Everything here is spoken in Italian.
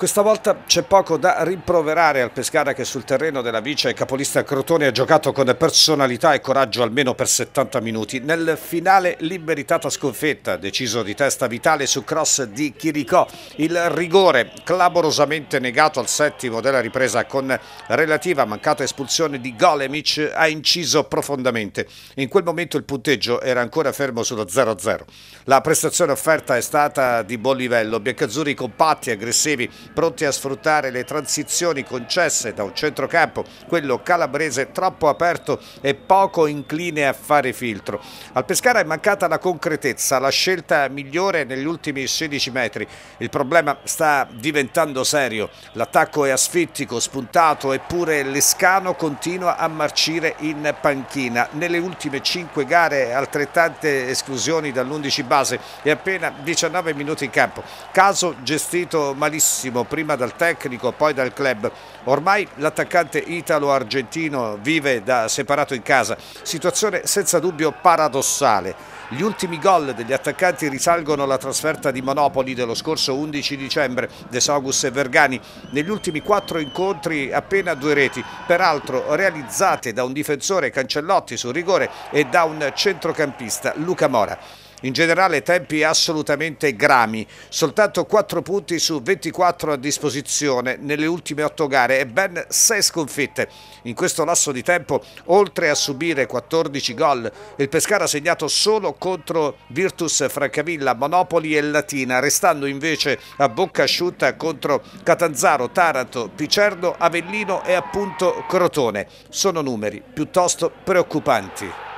Questa volta c'è poco da rimproverare al Pescara che sul terreno della vice capolista Crotone ha giocato con personalità e coraggio almeno per 70 minuti. Nel finale l'immeritata sconfitta, deciso di testa Vitale su cross di Chiricò. Il rigore clamorosamente negato al settimo della ripresa con relativa mancata espulsione di Golemic ha inciso profondamente. In quel momento il punteggio era ancora fermo sullo 0-0. La prestazione offerta è stata di buon livello, biancazzurri compatti, aggressivi, pronti a sfruttare le transizioni concesse da un centrocampo, quello calabrese troppo aperto e poco incline a fare filtro. Al Pescara è mancata la concretezza, la scelta migliore negli ultimi 16 metri. Il problema sta diventando serio, l'attacco è asfittico, spuntato, eppure Lescano continua a marcire in panchina. Nelle ultime 5 gare altrettante esclusioni dall'11 base e appena 19 minuti in campo. Caso gestito malissimo prima dal tecnico, poi dal club. Ormai l'attaccante italo-argentino vive da separato in casa, situazione senza dubbio paradossale. Gli ultimi gol degli attaccanti risalgono alla trasferta di Monopoli dello scorso 11 dicembre, De Sogus e Vergani. Negli ultimi 4 incontri appena 2 reti, peraltro realizzate da un difensore Cancellotti sul rigore e da un centrocampista Luca Mora. In generale tempi assolutamente grami, soltanto 4 punti su 24 a disposizione nelle ultime 8 gare e ben 6 sconfitte. In questo lasso di tempo, oltre a subire 14 gol, il Pescara ha segnato solo contro Virtus Francavilla, Monopoli e Latina, restando invece a bocca asciutta contro Catanzaro, Taranto, Picerno, Avellino e appunto Crotone. Sono numeri piuttosto preoccupanti.